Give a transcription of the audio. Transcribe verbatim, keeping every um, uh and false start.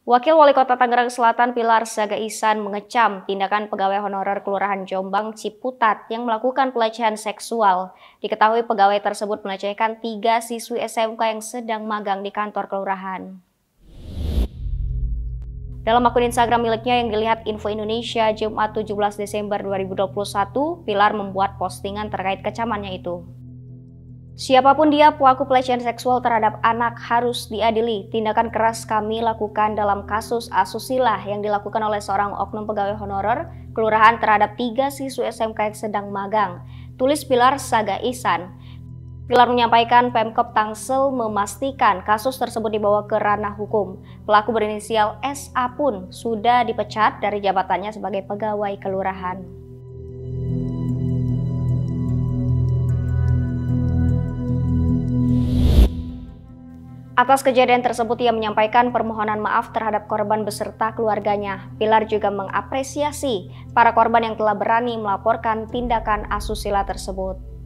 Wakil Wali Kota Tangerang Selatan Pilar Saga Ihsan mengecam tindakan pegawai honorer Kelurahan Jombang Ciputat yang melakukan pelecehan seksual. Diketahui pegawai tersebut melecehkan tiga siswi S M K yang sedang magang di kantor kelurahan. Dalam akun Instagram miliknya yang dilihat Info Indonesia Jumat tujuh belas Desember dua ribu dua puluh satu, Pilar membuat postingan terkait kecamannya itu. Siapapun dia, pelaku pelecehan seksual terhadap anak harus diadili. Tindakan keras kami lakukan dalam kasus asusila yang dilakukan oleh seorang oknum pegawai honorer kelurahan terhadap tiga siswi S M K yang sedang magang. Tulis Pilar Saga Ihsan. Pilar menyampaikan Pemkop Tangsel memastikan kasus tersebut dibawa ke ranah hukum. Pelaku berinisial S A pun sudah dipecat dari jabatannya sebagai pegawai kelurahan. Atas kejadian tersebut, ia menyampaikan permohonan maaf terhadap korban beserta keluarganya. Pilar juga mengapresiasi para korban yang telah berani melaporkan tindakan asusila tersebut.